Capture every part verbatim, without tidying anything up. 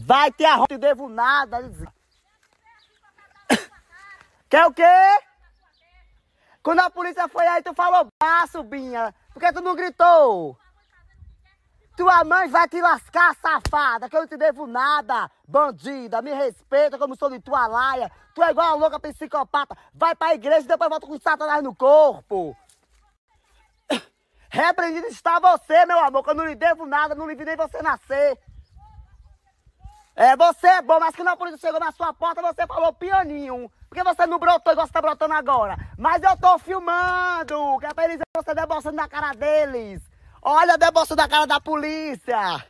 Vai ter a rota, não devo nada. Quer o quê? Quando a polícia foi aí, tu falou baixo, Binha. Por que tu não gritou? Tua mãe vai te lascar, safada, que eu não te devo nada, bandida. Me respeita como sou de tua laia. Tu é igual a louca psicopata. Vai pra igreja e depois volta com satanás no corpo. Repreendido está você, meu amor, que eu não lhe devo nada, não lhe vi nem você nascer. É, você é bom, mas quando a polícia chegou na sua porta, você falou pianinho. Porque você não brotou igual você tá brotando agora. Mas eu tô filmando, que é pra eles verem você debochando na cara deles. Olha a debocha da cara da polícia.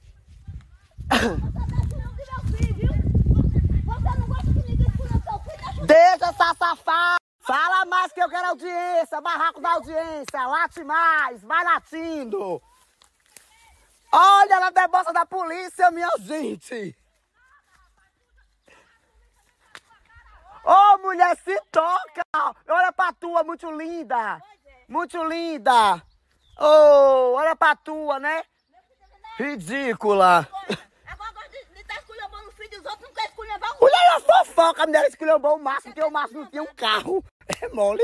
Deixa essa safada. Fala mais que eu quero audiência. Barraco da audiência. Late mais. Vai latindo. Olha a debocha da polícia, minha gente. Ô, oh, mulher, se toca. Olha pra tua, muito linda. Muito linda. Oh, olha pra tua, né? Ridícula. Agora gosta de estar esculhambando o filho dos outros, não quer esculhambar o mulher é fofoca, a mulher esculhambou o Márcio, porque o Márcio não tinha um carro. É mole.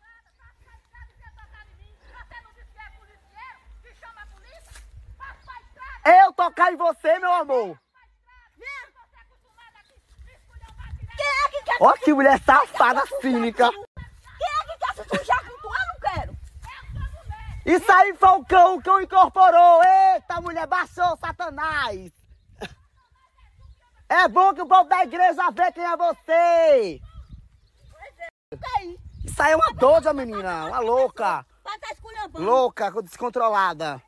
Eu tocar em você, meu amor. Quem é que quer... Ó que mulher safada, cínica. Quem é que quer se sujar com tu? Eu não quero. Isso aí foi o cão, o cão incorporou. Eita, mulher, baixou, Satanás. É bom que o povo da igreja vê quem é você. Isso aí é uma doida, menina, uma louca. Louca, descontrolada.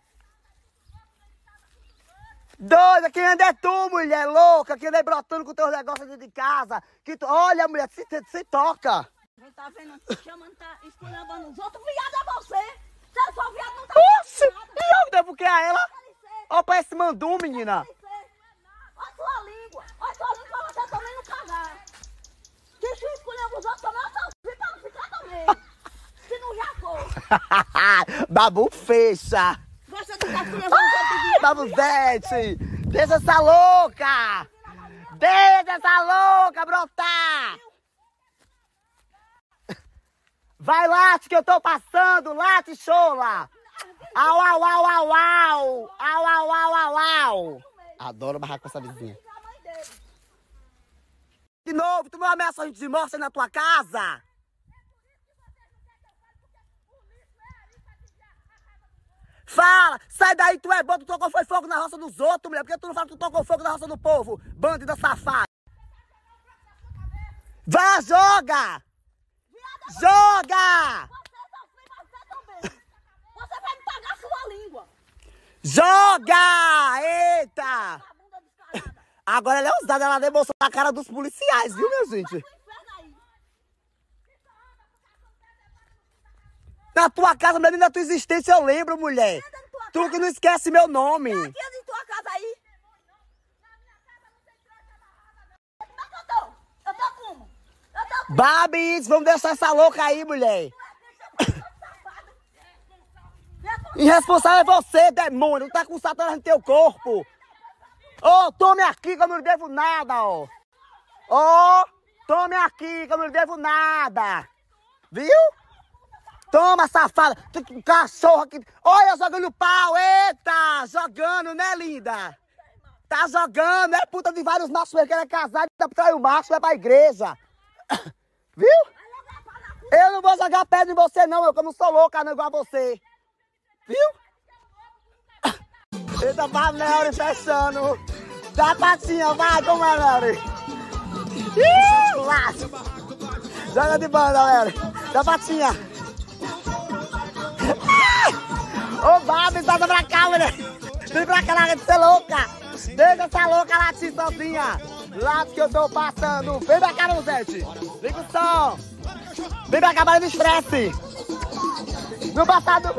Doida, quem anda é tu, mulher louca, que anda aí brotando com teus negócios dentro de casa. Que tu... Olha, mulher, se, se toca. Não tá vendo, chamando, tá esculhambando os outros, viado é você. Se eu sou viado, não tá Oxi, e eu devo que a ela? Ó pra esse mandu, menina. Olha sua língua, olha sua língua pra você também não cagar. Se tu esculhamba os outros também, eu sou filho pra não ficar também. Se não já for. Babu fecha. Gosta de estar esculhambando os outros. Babuzete, deixa essa louca. Deixa essa louca brotar. Vai, late, que eu tô passando. Late, chola. Au, au, au, au, au. Au, au, au, au, au. Adoro barrar com essa vizinha. De novo, tu não ameaça a gente de morte na tua casa? Fala, sai daí, tu é bom, tu tocou foi fogo na roça dos outros, mulher. Por que tu não fala que tu tocou fogo na roça do povo? Bandida safada. Vai, joga! Joga! Você vai me pagar sua língua. Joga! Eita! Agora ela é ousada, ela demonstrou na cara dos policiais, viu, minha gente? Na tua casa, nem na tua existência eu lembro, mulher. Tu que não esquece meu nome. Aqui é de tua casa aí. Como é que eu tô? Eu tô como? Eu tô como? Babis, vamos deixar essa louca aí, mulher. Irresponsável é você, demônio. Tá com satanás no teu corpo. Ô, oh, tome aqui que eu não lhe devo nada, ó. Ó, oh, tome aqui que eu não lhe devo nada. Viu? Toma, safada. Cachorro aqui. Olha, jogando pau. Eita, jogando, né, linda? Tá jogando. É puta de vários machos que quer casar. Tá traindo o macho, vai pra igreja. Viu? Eu não vou jogar pedra em você, não. Eu como sou louca, não igual a você. Viu? Eita, vai, Nery, fechando. Dá a patinha, vai, como é, Nery? Ih, laço. Joga de banda, Nery. Dá a patinha. Ô, Babi, solta pra cá, mulher. Vem pra cá, larga de ser louca. Deixa essa louca latir sozinha. Late que eu tô passando. Vem pra cá, Luzete. Liga o som. Vem pra cá, para de estresse. No passado,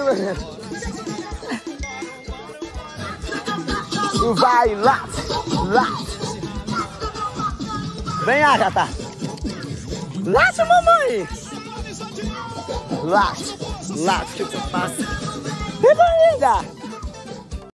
eu vai, late, late. Vem, Agatha. Late, mamãe. Late, late, que eu faço. Que bonita.